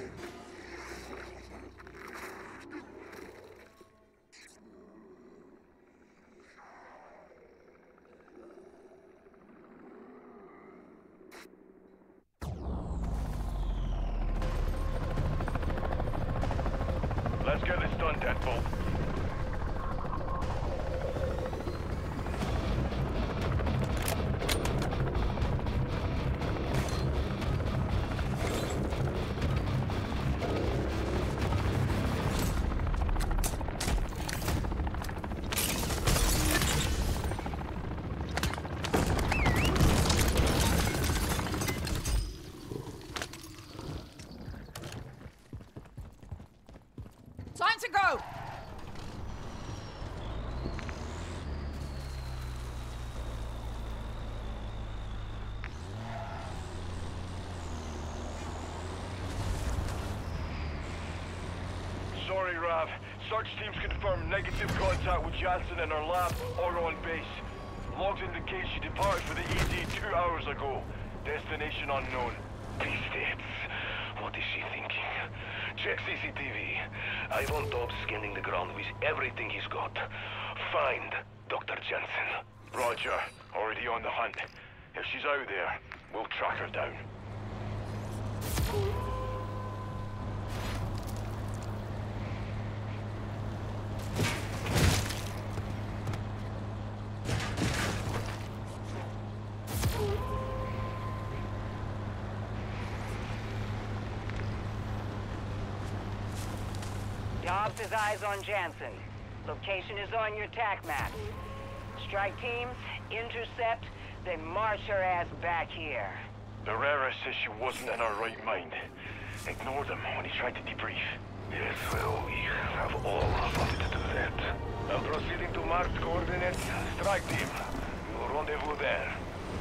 Let's get this done, Deadbolt. Time to go! Sorry, Rav. Search teams confirmed negative contact with Jansen in her lab or on base. Logs indicate she departed for the ED 2 hours ago. Destination unknown. Pistats. What is she thinking? Check CCTV. I want Dobbs scanning the ground with everything he's got. Find Dr. Jansen. Roger. Already on the hunt. If she's out there, we'll track her down. Dobbs has eyes on Jansen. Location is on your TAC map. Strike teams, intercept, then march her ass back here. Herrera says she wasn't in her right mind. Ignored him when he tried to debrief. Yes, well, we have all wanted to do that. I'm proceeding to marked coordinates. Strike team. We will rendezvous there.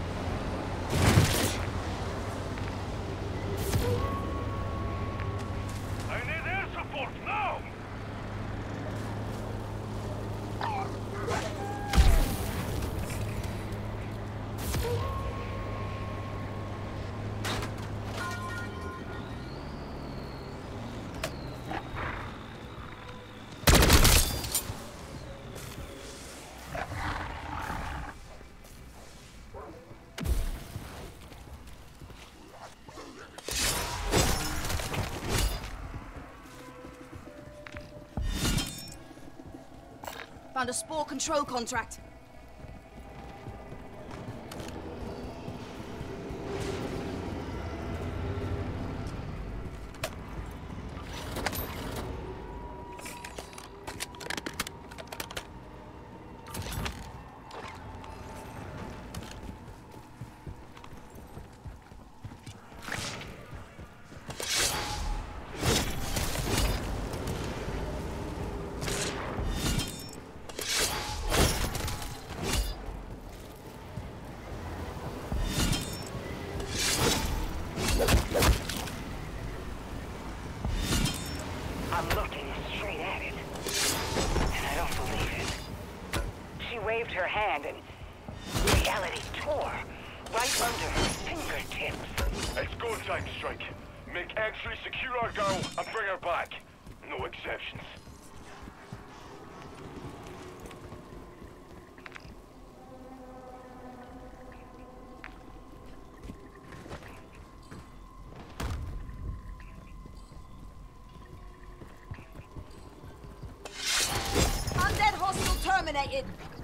I need air support now! Found a spore control contract. I'm looking straight at it, and I don't believe it. She waved her hand and reality tore right under her fingertips. It's go time, Strike. Make X-ray, secure our girl, and bring her back. No exceptions. Undead hostile terminated.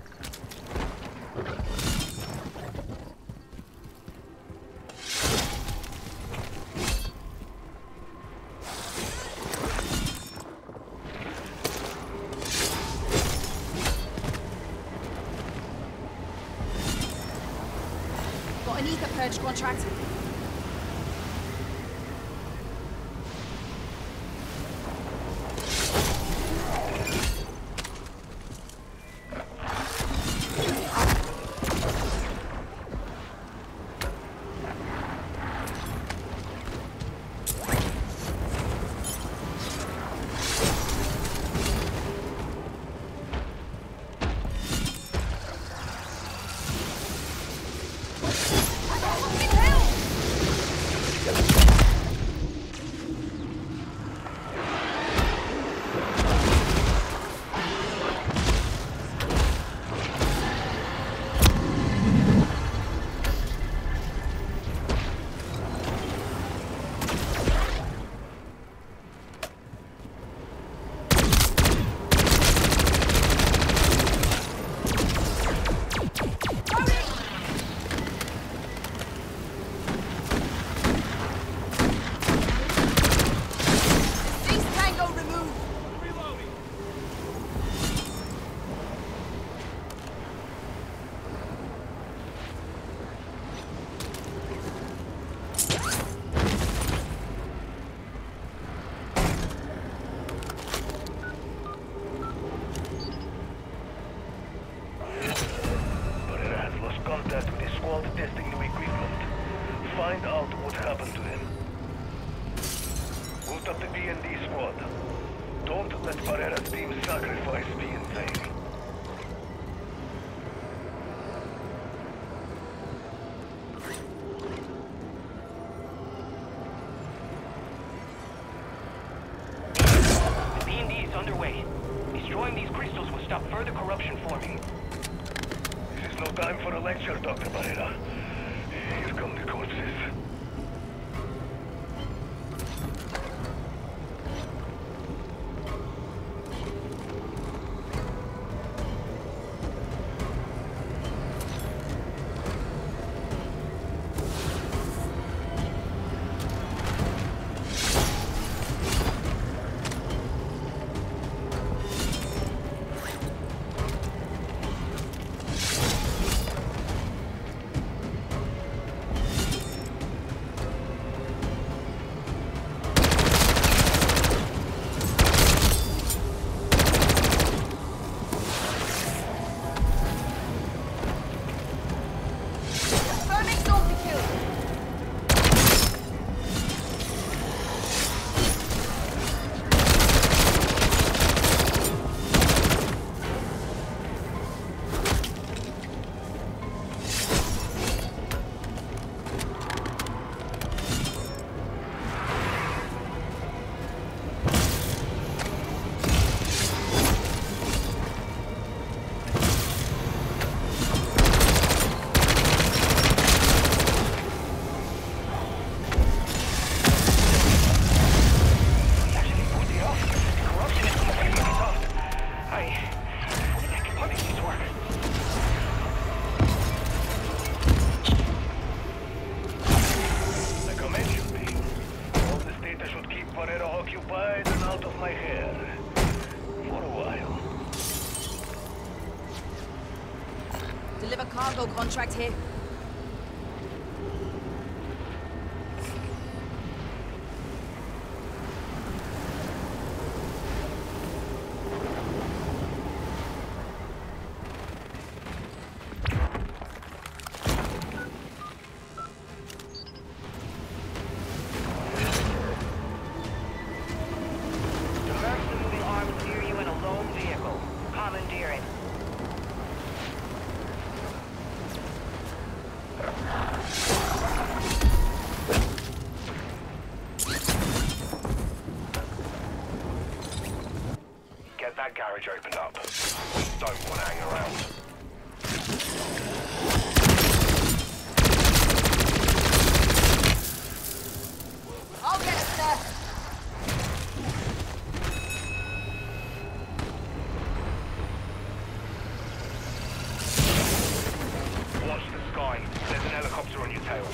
Got an ether purge contract. Fucking hell! rest of the B&D squad. Don't let Barrera's team's sacrifice be in vain. The B&D is underway. Destroying these crystals will stop further corruption forming. This is no time for a lecture, Dr. Barrera. Here come the corpses. Confirming zombie kill. Occupied and out of my hair. For a while. Deliver cargo contract here. Commandeer it. Get that garage opened up. Don't want to hang around. I'll get us there. Watch the sky. There's an helicopter on your tail.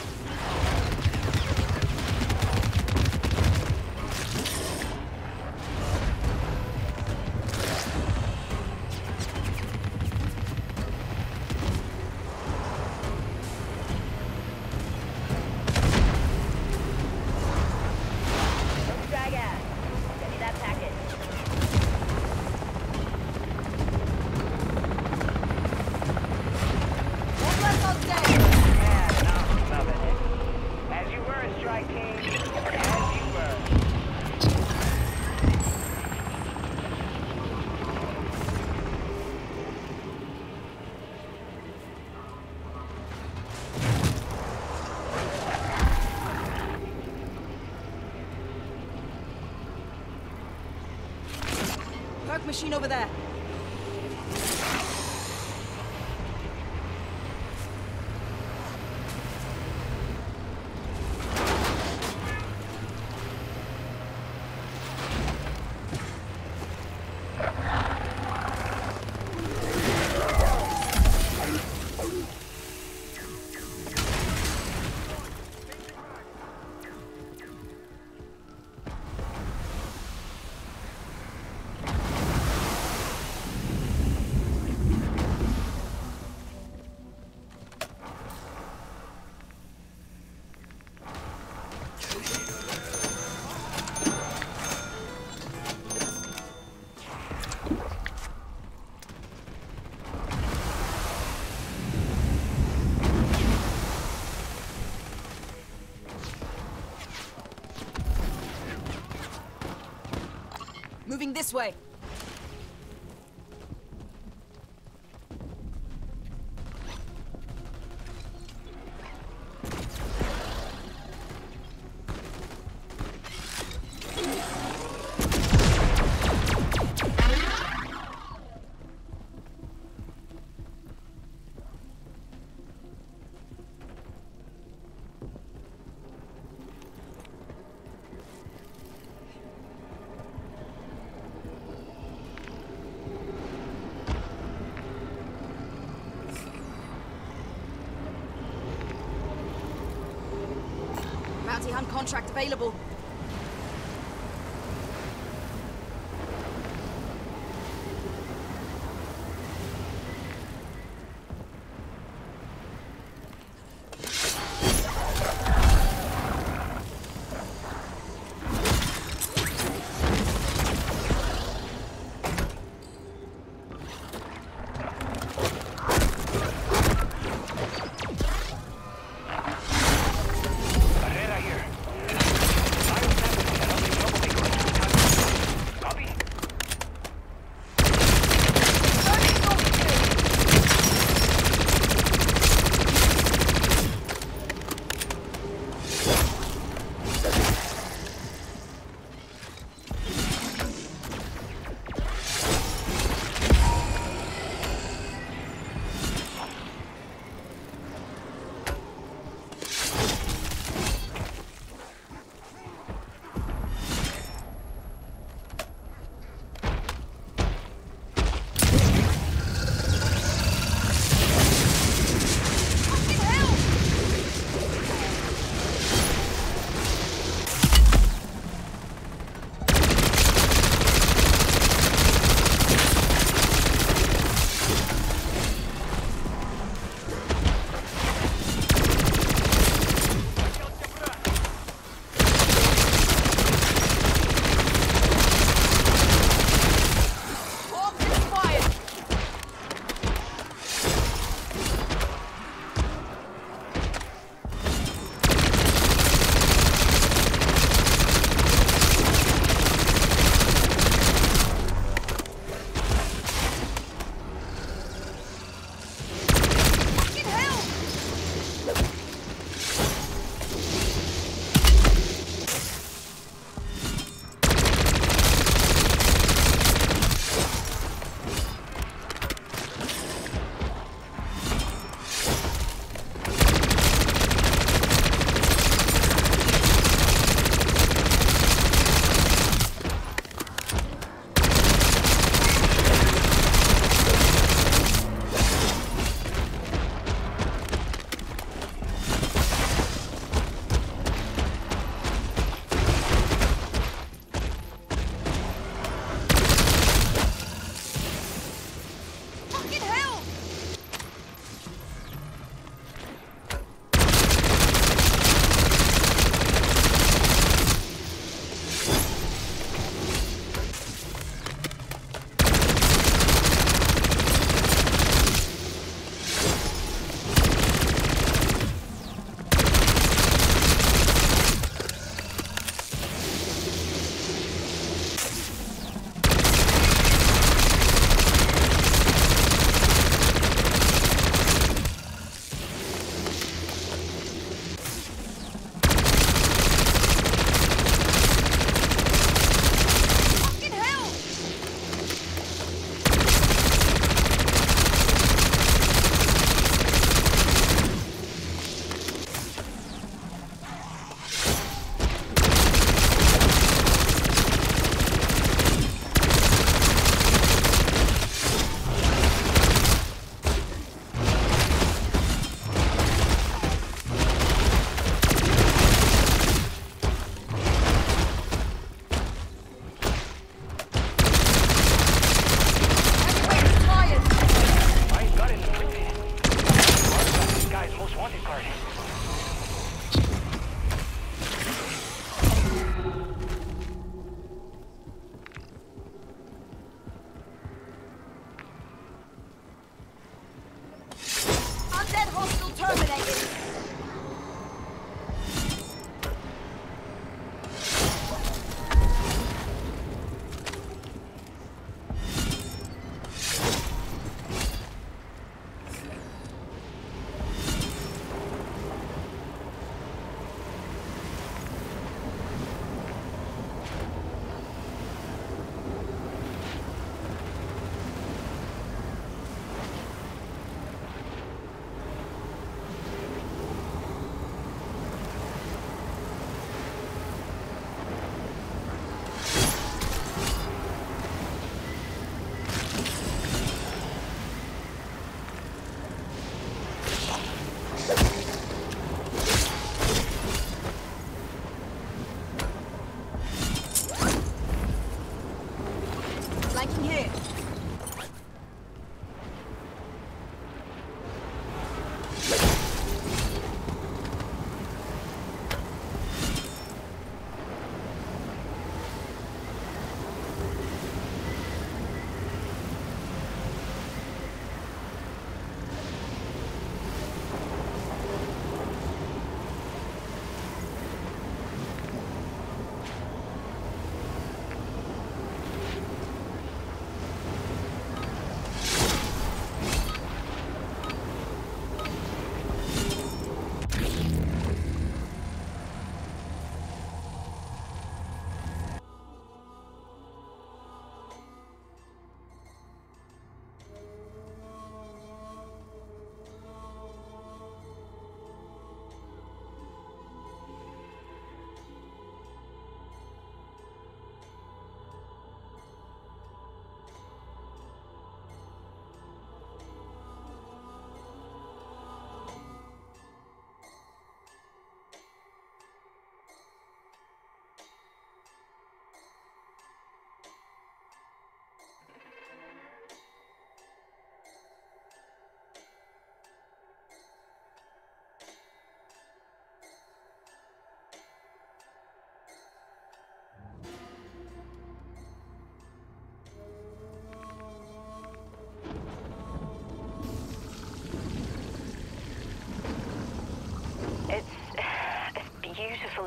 Work machine over there. Moving this way. Bounty hunt contract available.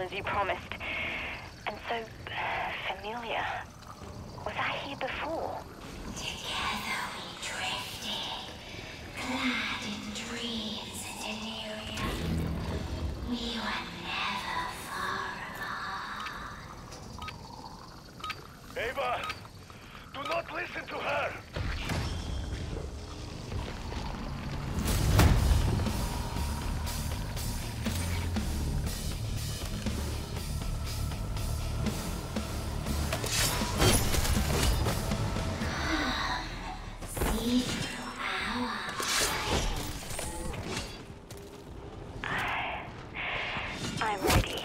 as you promised. And so familiar. Was I here before? Together we drifted, clad in dreams and delirium. We were never far apart. Ava! Do not listen to her! See through our eyes. I'm ready.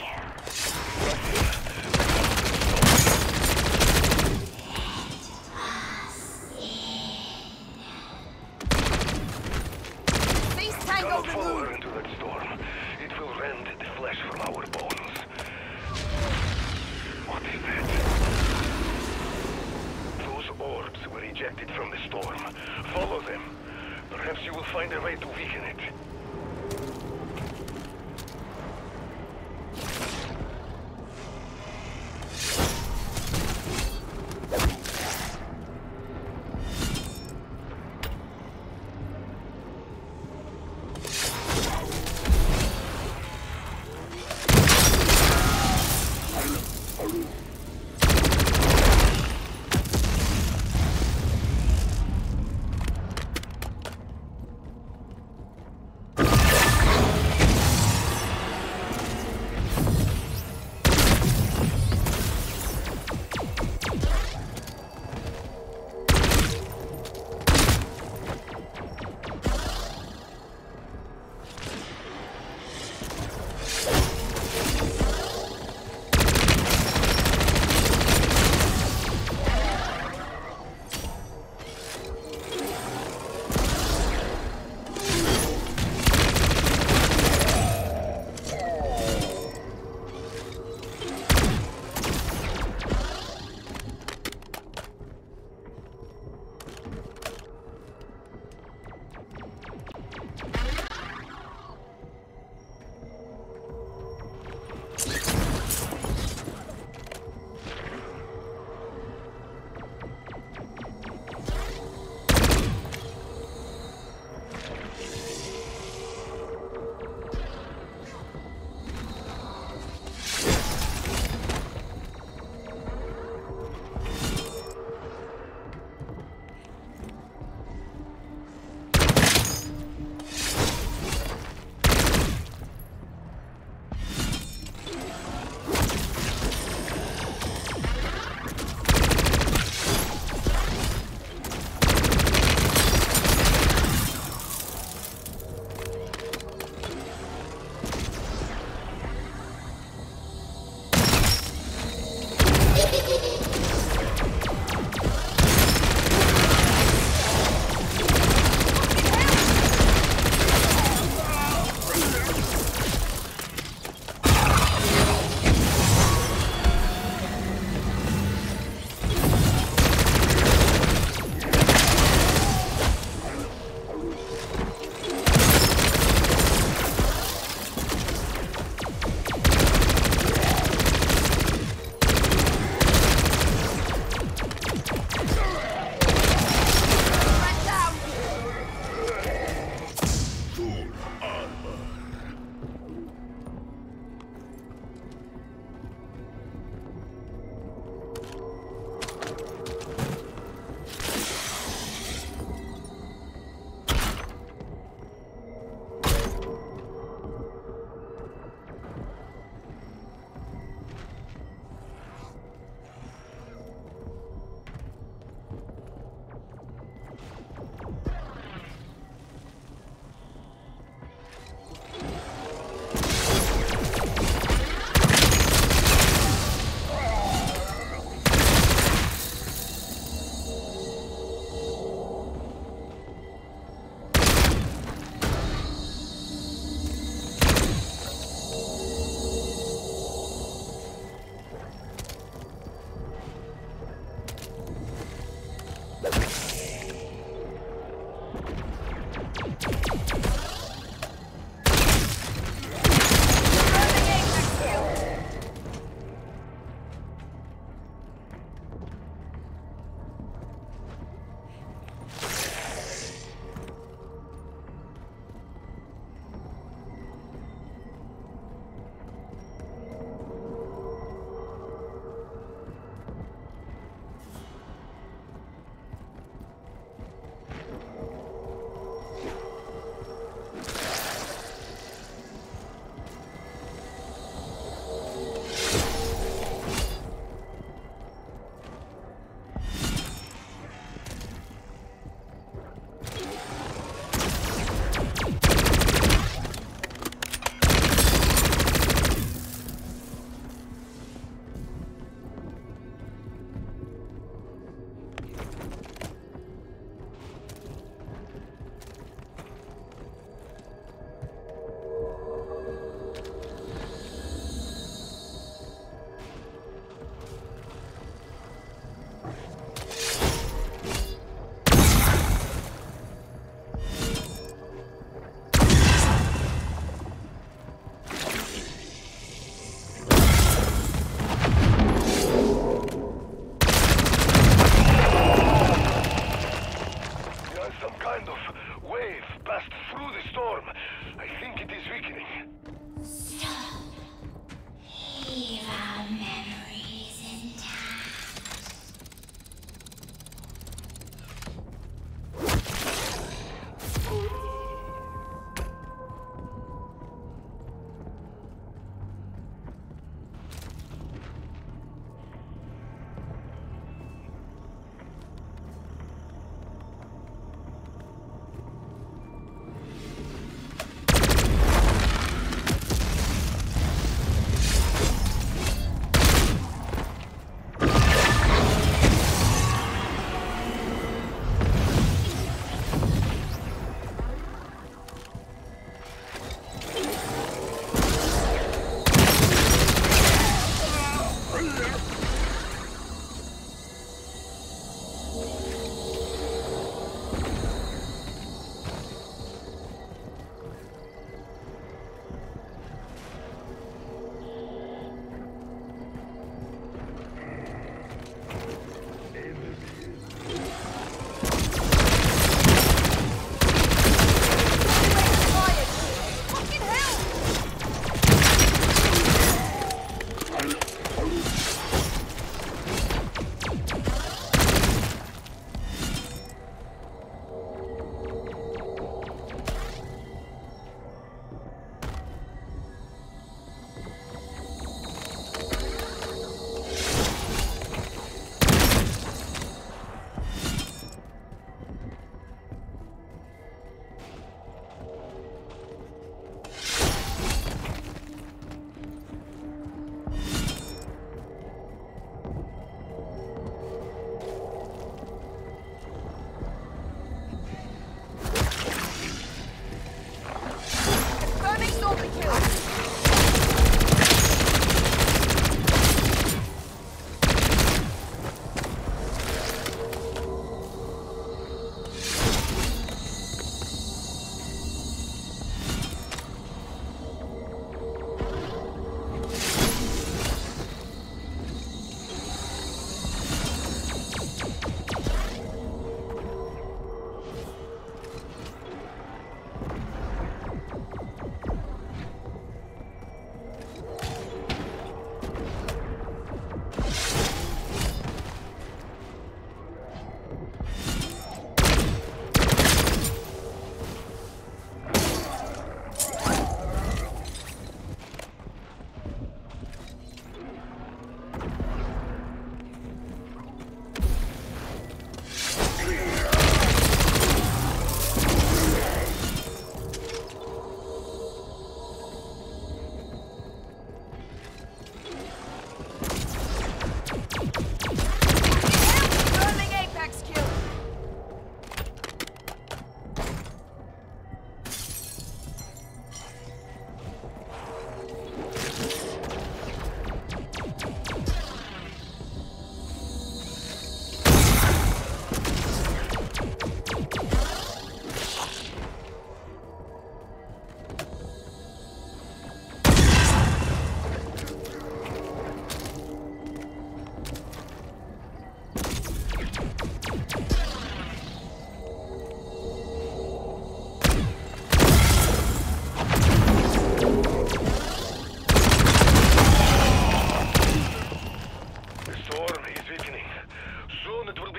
Beast tango Follow her removed! into that storm. It will rend the flesh from our bones. What is that? Those orbs were ejected from the storm. Follow them. Perhaps you will find a way to weaken it.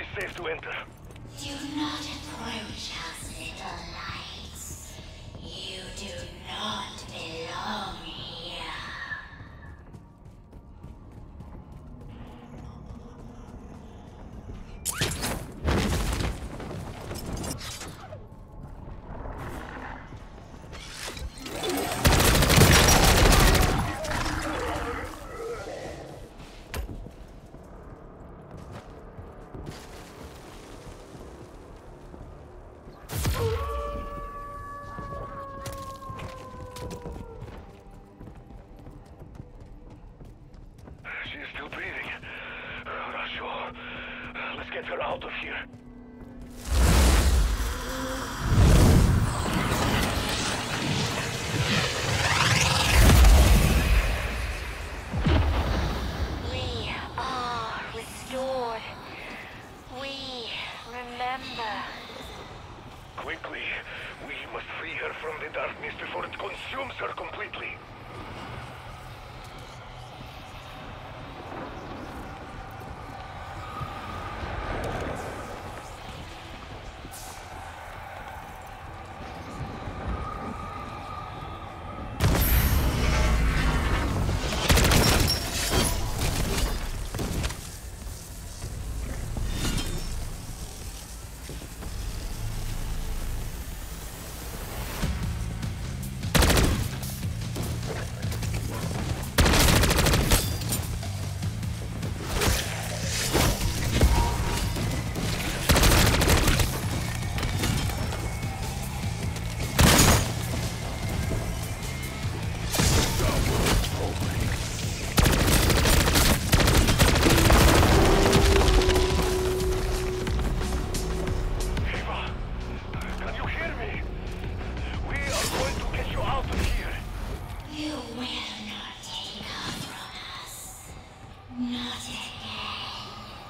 be safe to enter. Do not approach us, little lights. You do not belong here. She's still breathing. Rasho, let's get her out of here. We are restored. We remember. Quickly, we must free her from the darkness before it consumes her completely. You will not take her from us. Not again.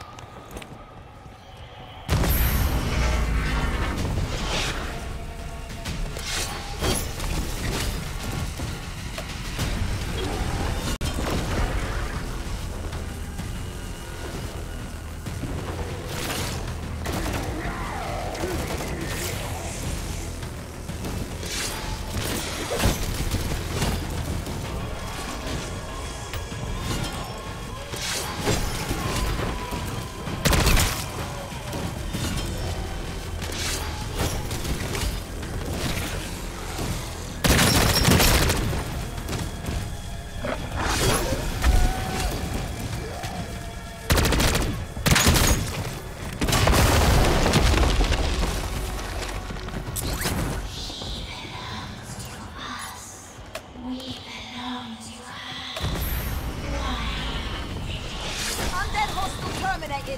Undead hostile terminated.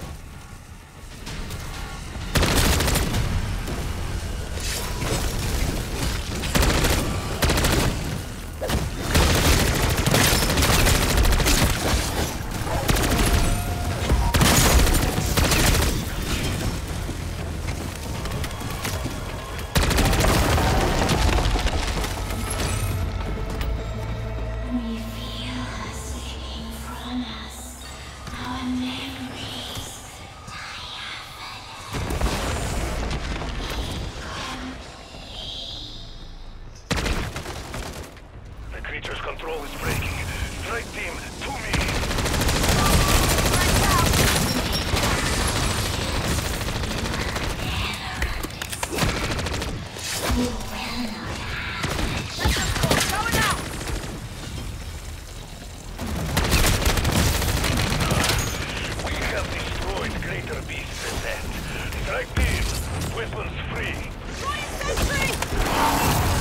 We feel her slipping from us. Our memories The creature's control is breaking. Strike team, to me! Going out! We have destroyed greater beasts than that. Strike team, weapons free. Sentry!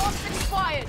Reinforcement required.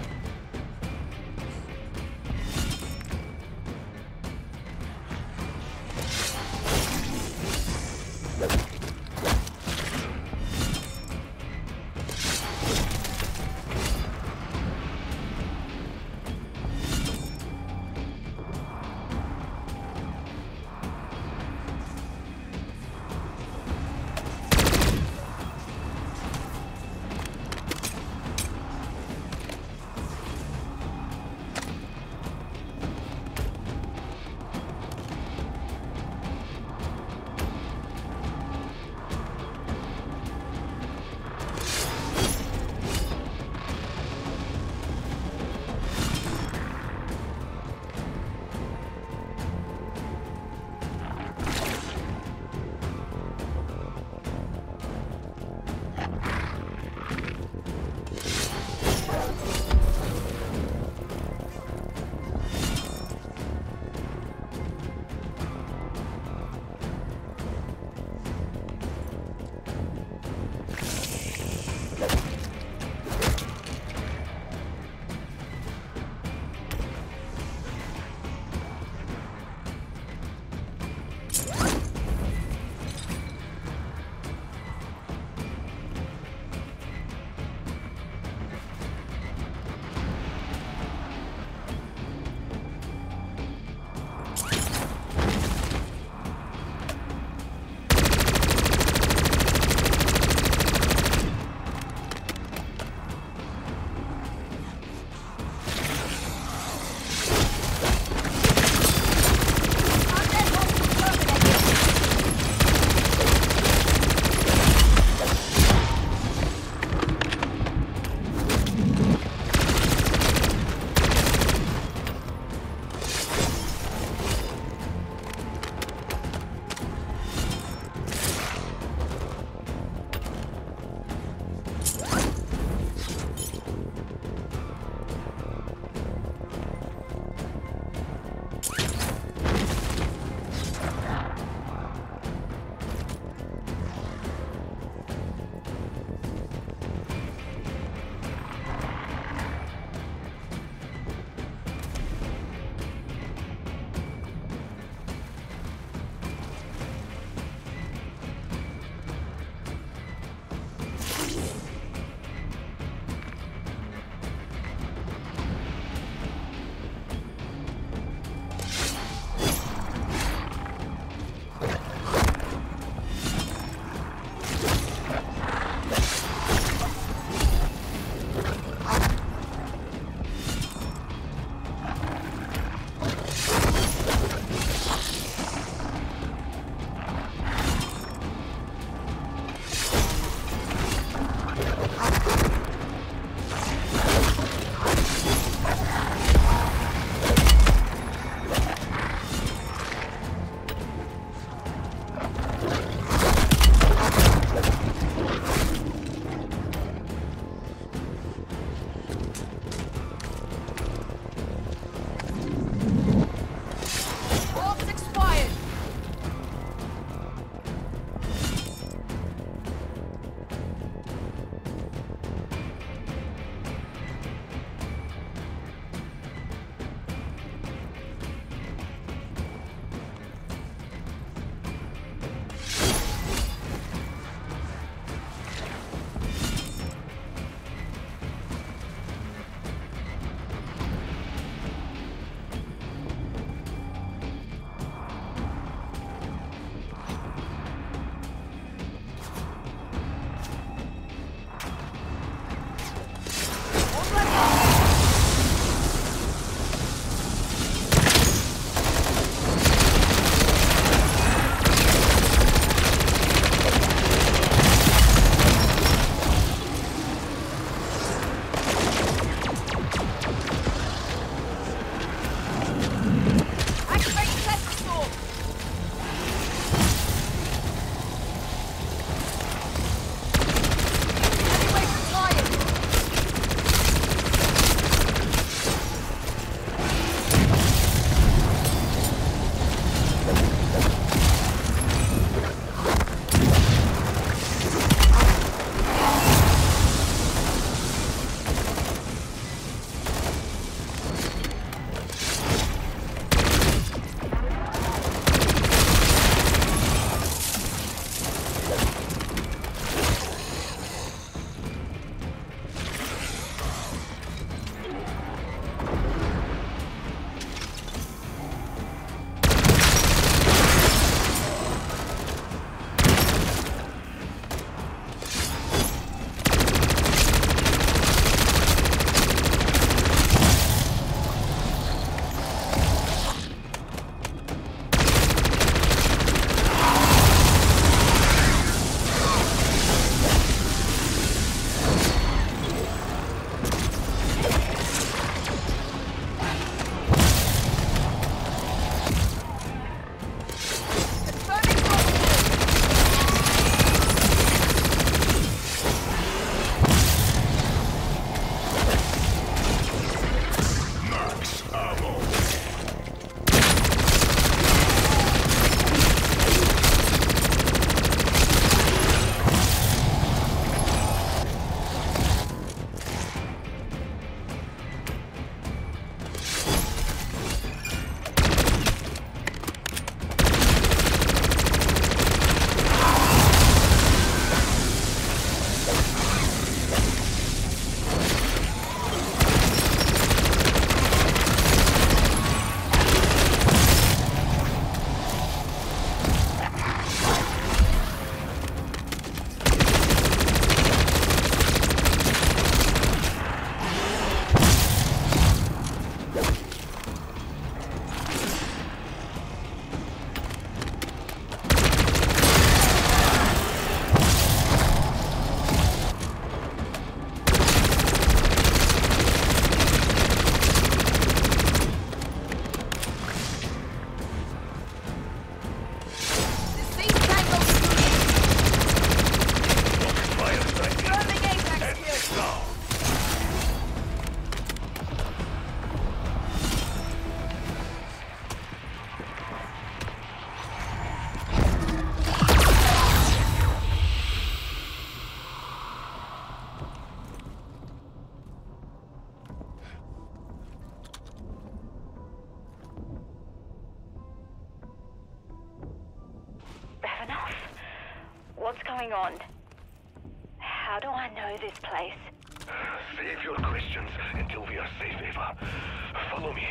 going on? How do I know this place? Save your questions until we are safe, Ava. Follow me.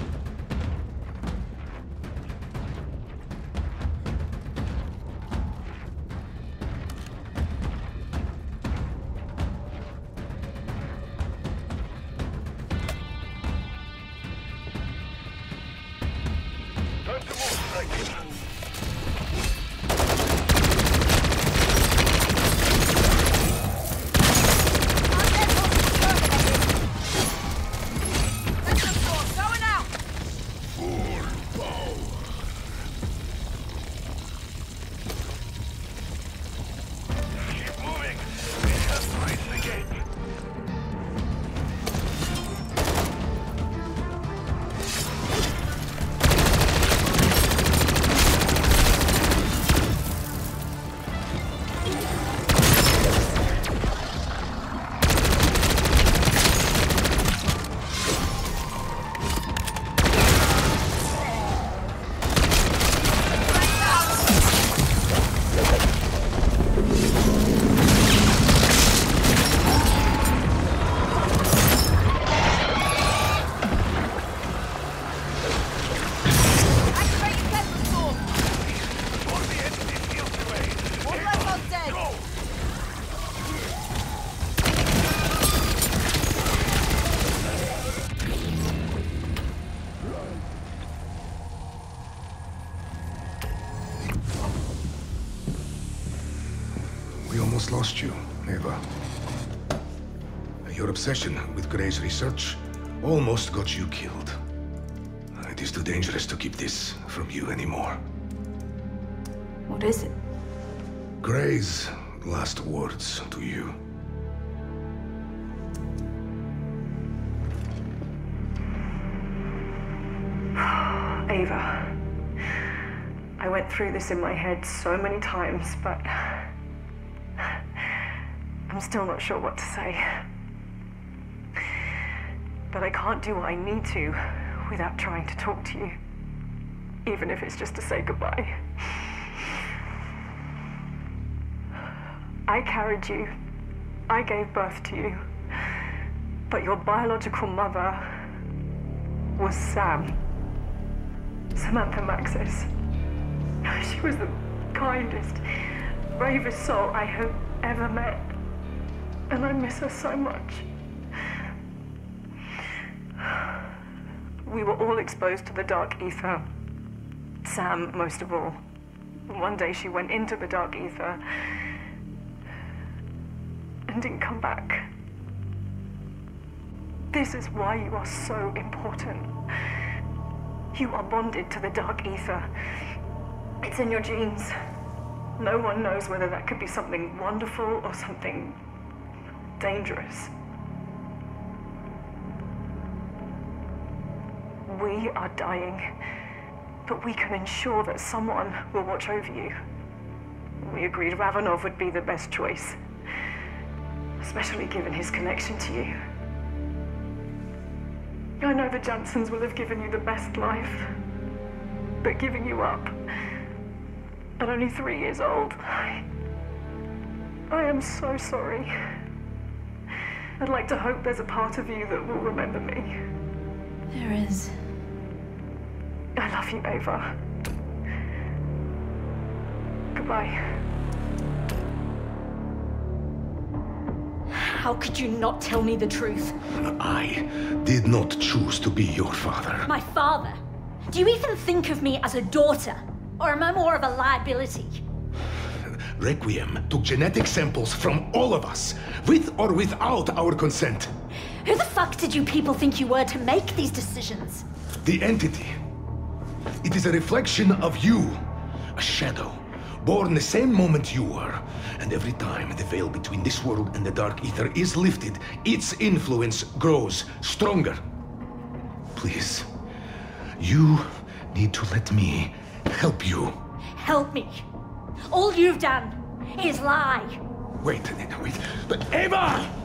Time to move, Striker. We almost lost you, Ava. Your obsession with Gray's research almost got you killed. It is too dangerous to keep this from you anymore. What is it? Gray's last words to you. Ava, I went through this in my head so many times, but I'm still not sure what to say. But I can't do what I need to without trying to talk to you, even if it's just to say goodbye. I carried you. I gave birth to you. But your biological mother was Sam. Samantha Maxis. She was the kindest, bravest soul I have ever met. And I miss her so much. We were all exposed to the dark ether. Sam, most of all. One day she went into the dark ether and didn't come back. This is why you are so important. You are bonded to the dark ether. It's in your genes. No one knows whether that could be something wonderful or something dangerous. We are dying, but we can ensure that someone will watch over you. We agreed Ravenov would be the best choice, especially given his connection to you. I know the Jansons will have given you the best life, but giving you up at only 3 years old, I am so sorry. I'd like to hope there's a part of you that will remember me. There is. I love you, Ava. Goodbye. How could you not tell me the truth? I did not choose to be your father. My father? Do you even think of me as a daughter? Or am I more of a liability? Requiem took genetic samples from all of us, with or without our consent. Who the fuck did you people think you were to make these decisions? The entity. It is a reflection of you. A shadow. Born the same moment you were. And every time the veil between this world and the dark ether is lifted, its influence grows stronger. Please. You need to let me help you. Help me. All you've done is lie. Wait. But Ava!